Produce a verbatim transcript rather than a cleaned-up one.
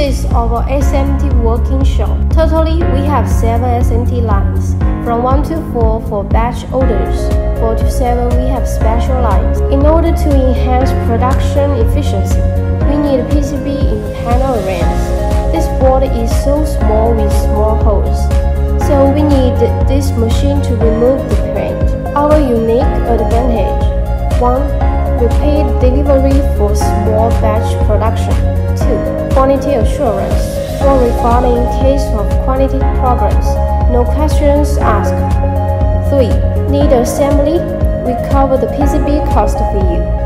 is our S M T working shop. Totally, we have seven S M T lines, from one to four for batch orders. four to seven we have special lines. In order to enhance production efficiency, we need P C B in panel arrays. This board is so small with small holes, so we need this machine to remove the print. Our unique advantage: one. Repeat delivery for small batch production. two. Quality assurance. For refund in case of quality problems. No questions asked. three. Need assembly? We cover the P C B cost for you.